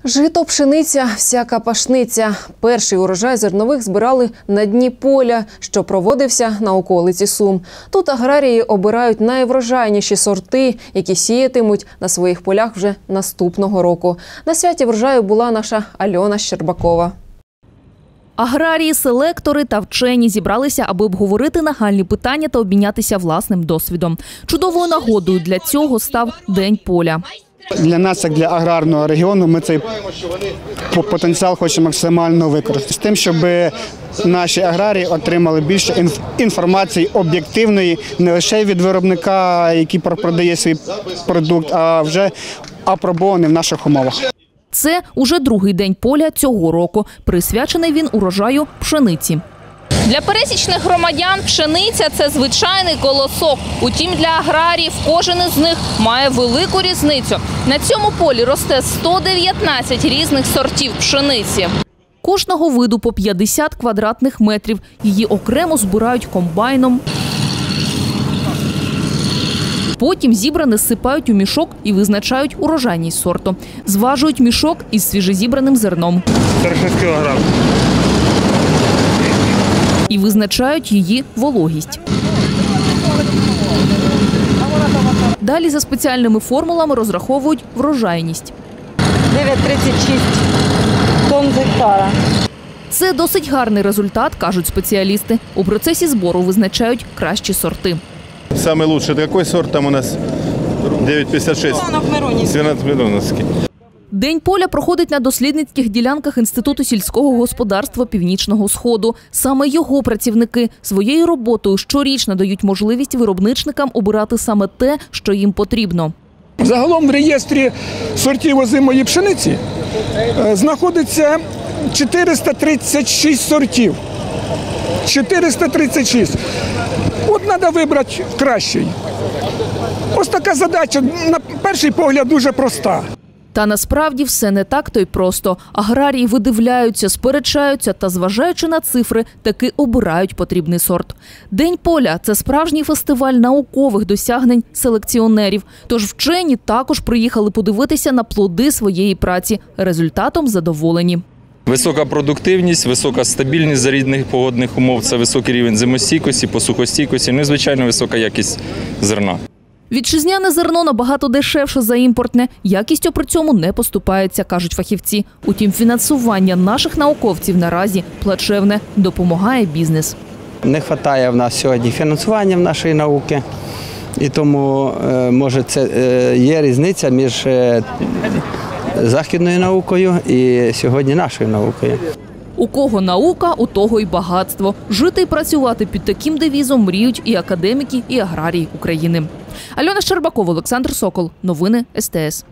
Жито, пшениця, всяка пашниця. Перший урожай зернових збирали на дні поля, що проводився на околиці Сум. Тут аграрії обирають найврожайніші сорти, які сіятимуть на своїх полях вже наступного року. На святі врожаю була наша Альона Щербакова. Аграрії, селектори та вчені зібралися, аби обговорити нагальні питання та обмінятися власним досвідом. Чудовою нагодою для цього став День поля. Для нас, як для аграрного регіону, ми цей потенціал хочемо максимально використати. З тим, щоб наші аграрії отримали більше інформації об'єктивної, не лише від виробника, який продає свій продукт, а вже апробований в наших умовах. Це уже другий День поля цього року. Присвячений він урожаю пшениці. Для пересічних громадян пшениця – це звичайний колосок. Утім, для аграріїв кожен із них має велику різницю. На цьому полі росте 119 різних сортів пшениці. Кожного виду по 50 квадратних метрів. Її окремо збирають комбайном. Потім зібране зсипають у мішок і визначають урожайність сорту. Зважують мішок із свіжезібраним зерном. 46 кг. І визначають її вологість. Далі за спеціальними формулами розраховують врожайність. 9,36 тонн з гектара. Це досить гарний результат, кажуть спеціалісти. У процесі збору визначають кращі сорти. Самый лучший какой сорт там у нас? 9,56. Свинок-мироновський. День поля проходить на дослідницьких ділянках Інституту сільського господарства Північного Сходу. Саме його працівники своєю роботою щорічно дають можливість виробничникам обирати саме те, що їм потрібно. Загалом в реєстрі сортів озимої пшениці знаходиться 436 сортів. 436. От треба вибрати кращий. Ось така задача, на перший погляд, дуже проста. Та насправді все не так то й просто. Аграрії видивляються, сперечаються та, зважаючи на цифри, таки обирають потрібний сорт. День поля – це справжній фестиваль наукових досягнень селекціонерів. Тож вчені також приїхали подивитися на плоди своєї праці. Результатом задоволені. Висока продуктивність, висока стабільність за різних погодних умов, це високий рівень зимостійкості, посухостійкості, ну і, звичайно, висока якість зерна. Вітчизняне зерно набагато дешевше за імпортне. Якістю при цьому не поступається, кажуть фахівці. Утім, фінансування наших науковців наразі плачевне. Допомагає бізнес. Не вистачає в нас сьогодні фінансування в нашої науки. І тому, може, це є різниця між західною наукою і сьогодні нашою наукою. У кого наука, у того й багатство. Жити і працювати під таким девізом мріють і академіки, і аграрії України. Альона Щербакова, Олександр Сокол. Новини СТС.